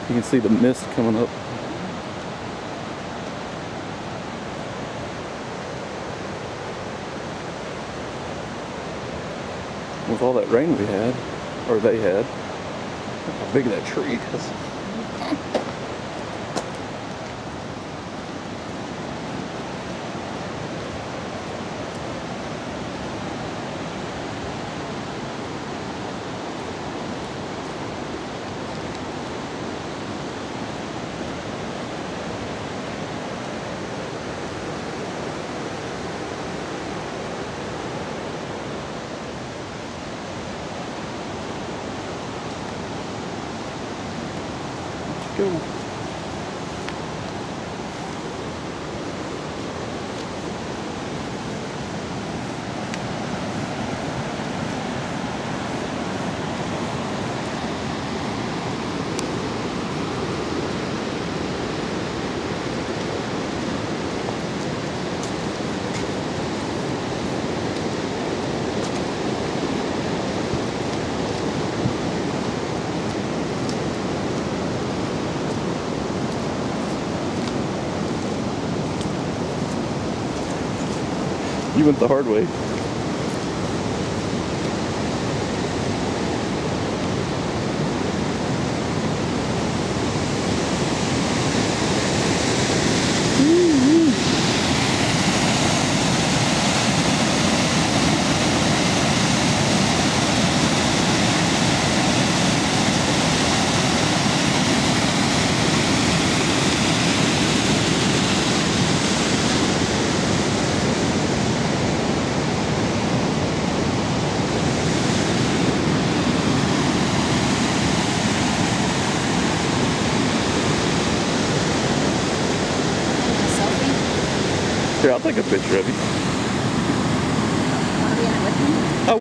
You can see the mist coming up. With all that rain we had, or they had, look how big that tree is. Go. You went the hard way. Here, I'll take a picture of you. Want to be in it with me? Oh.